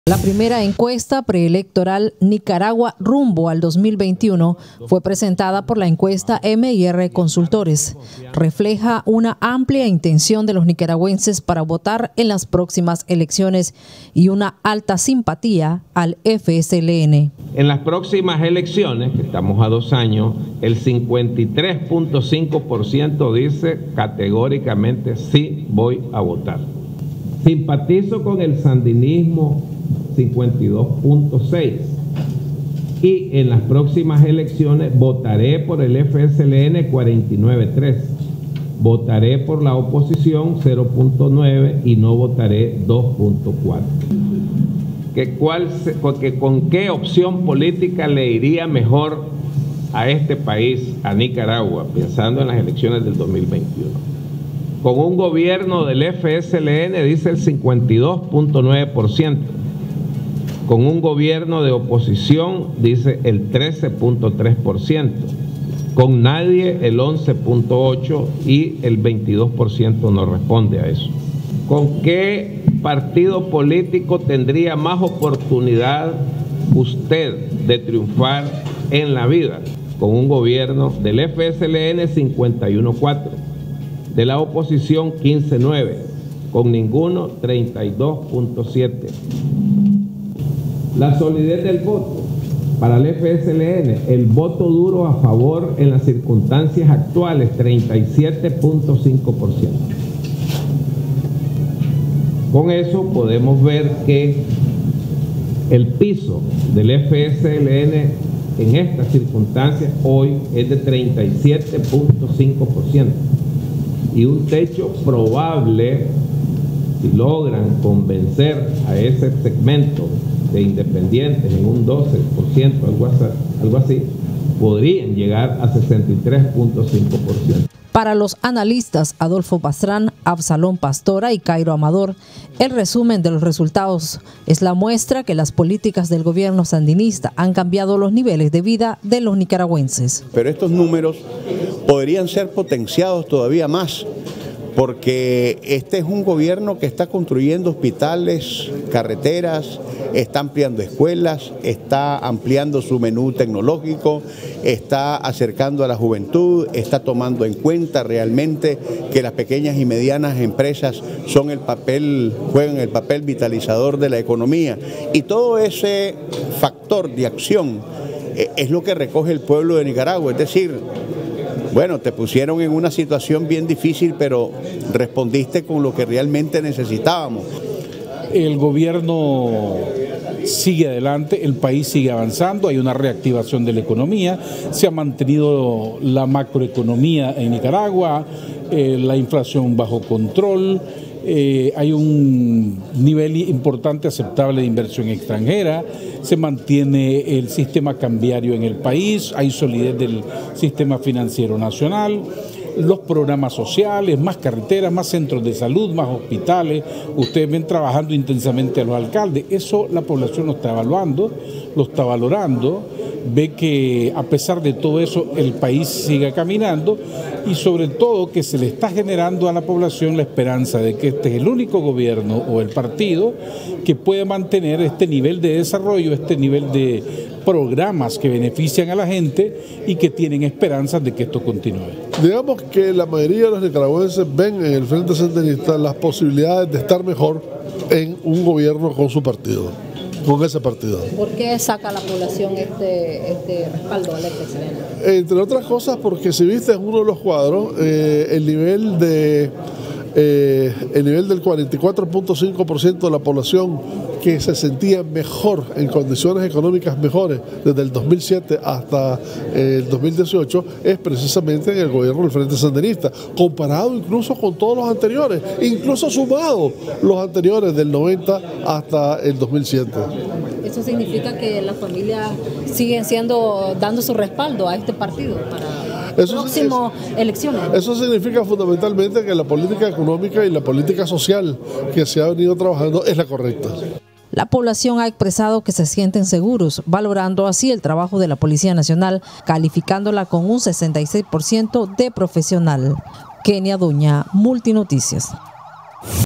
La primera encuesta preelectoral Nicaragua rumbo al 2021 fue presentada por la encuesta M&R Consultores. Refleja una amplia intención de los nicaragüenses para votar en las próximas elecciones y una alta simpatía al FSLN. En las próximas elecciones, que estamos a 2 años, el 53.5% dice categóricamente sí voy a votar. Simpatizo con el sandinismo, 52.6%, y en las próximas elecciones votaré por el FSLN 49.3%, votaré por la oposición 0.9% y no votaré 2.4%. ¿Con qué opción política le iría mejor a este país, a Nicaragua, pensando en las elecciones del 2021? Con un gobierno del FSLN dice el 52.9%. Con un gobierno de oposición dice el 13.3%, con nadie el 11.8% y el 22% no responde a eso. ¿Con qué partido político tendría más oportunidad usted de triunfar en la vida? Con un gobierno del FSLN 51.4%, de la oposición 15.9%, con ninguno 32.7%. La solidez del voto para el FSLN, el voto duro a favor en las circunstancias actuales, 37.5%. Con eso podemos ver que el piso del FSLN en estas circunstancias hoy es de 37.5% y un techo probable, si logran convencer a ese segmento de independientes en un 12%, algo así, podrían llegar a 63.5%. Para los analistas Adolfo Pastrán, Absalón Pastora y Cairo Amador, el resumen de los resultados es la muestra que las políticas del gobierno sandinista han cambiado los niveles de vida de los nicaragüenses. Pero estos números podrían ser potenciados todavía más, porque este es un gobierno que está construyendo hospitales, carreteras, está ampliando escuelas, está ampliando su menú tecnológico, está acercando a la juventud, está tomando en cuenta realmente que las pequeñas y medianas empresas juegan el papel vitalizador de la economía. Y todo ese factor de acción es lo que recoge el pueblo de Nicaragua, es decir, bueno, te pusieron en una situación bien difícil, pero respondiste con lo que realmente necesitábamos. El gobierno sigue adelante, el país sigue avanzando, hay una reactivación de la economía, se ha mantenido la macroeconomía en Nicaragua, la inflación bajo control, hay un nivel importante aceptable de inversión extranjera, se mantiene el sistema cambiario en el país, hay solidez del sistema financiero nacional, los programas sociales, más carreteras, más centros de salud, más hospitales. Ustedes ven trabajando intensamente a los alcaldes. Eso la población lo está evaluando, lo está valorando, ve que a pesar de todo eso el país sigue caminando y sobre todo que se le está generando a la población la esperanza de que este es el único gobierno o el partido que puede mantener este nivel de desarrollo, este nivel de programas que benefician a la gente y que tienen esperanzas de que esto continúe. Digamos que la mayoría de los nicaragüenses ven en el Frente Sandinista las posibilidades de estar mejor en un gobierno con su partido, con ese partido. ¿Por qué saca la población este respaldo al FSLN? Entre otras cosas porque si viste en uno de los cuadros, el nivel del 44.5% de la población que se sentía mejor, en condiciones económicas mejores, desde el 2007 hasta el 2018, es precisamente en el gobierno del Frente Sandinista, comparado incluso con todos los anteriores, incluso sumado los anteriores del 90 hasta el 2007. ¿Eso significa que las familias siguen dando su respaldo a este partido para las próximas elecciones? Eso significa fundamentalmente que la política económica y la política social que se ha venido trabajando es la correcta. La población ha expresado que se sienten seguros, valorando así el trabajo de la Policía Nacional, calificándola con un 66% de profesional. Kenia Duña, Multinoticias.